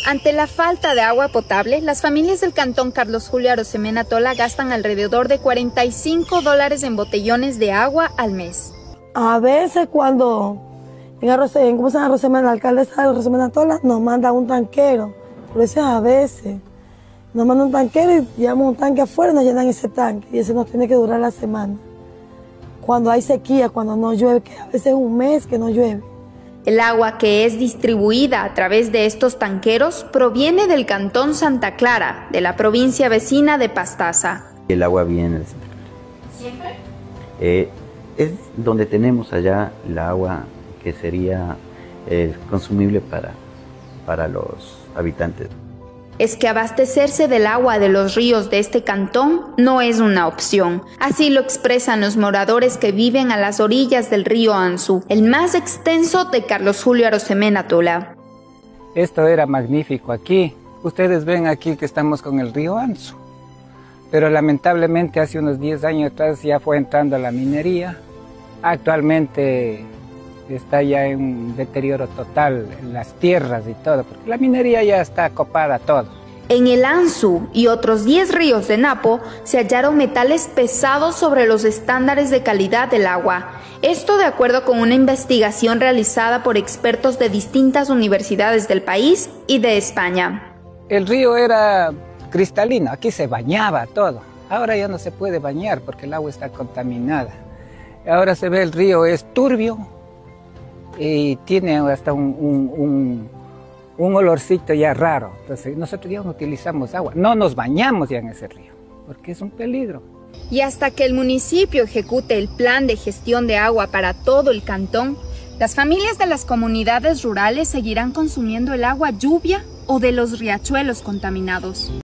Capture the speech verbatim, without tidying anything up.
Ante la falta de agua potable, las familias del cantón Carlos Julio Arosemena Tola gastan alrededor de cuarenta y cinco dólares en botellones de agua al mes. A veces cuando en Arosemena, ¿cómo se llama Arosemena? La alcaldesa de Arosemena Tola nos manda un tanquero, por eso a veces nos manda un tanquero y llevamos un tanque afuera y nos llenan ese tanque y ese nos tiene que durar la semana. Cuando hay sequía, cuando no llueve, que a veces es un mes que no llueve. El agua que es distribuida a través de estos tanqueros proviene del cantón Santa Clara, de la provincia vecina de Pastaza. El agua viene de Santa Clara. ¿Siempre? Eh, es donde tenemos allá el agua que sería eh, consumible para, para los habitantes. Es que abastecerse del agua de los ríos de este cantón no es una opción. Así lo expresan los moradores que viven a las orillas del río Anzu, el más extenso de Carlos Julio Arosemena Tola. Esto era magnífico aquí. Ustedes ven aquí que estamos con el río Anzu. Pero lamentablemente hace unos diez años atrás ya fue entrando la minería. Actualmente está ya en un deterioro total en las tierras y todo, porque la minería ya está copada todo. En el Anzu y otros diez ríos de Napo se hallaron metales pesados sobre los estándares de calidad del agua. Esto de acuerdo con una investigación realizada por expertos de distintas universidades del país y de España. El río era cristalino, aquí se bañaba todo. Ahora ya no se puede bañar porque el agua está contaminada. Ahora se ve el río es turbio, y tiene hasta un, un, un, un olorcito ya raro. Entonces nosotros ya no utilizamos agua, no nos bañamos ya en ese río, porque es un peligro. Y hasta que el municipio ejecute el plan de gestión de agua para todo el cantón, las familias de las comunidades rurales seguirán consumiendo el agua lluvia o de los riachuelos contaminados.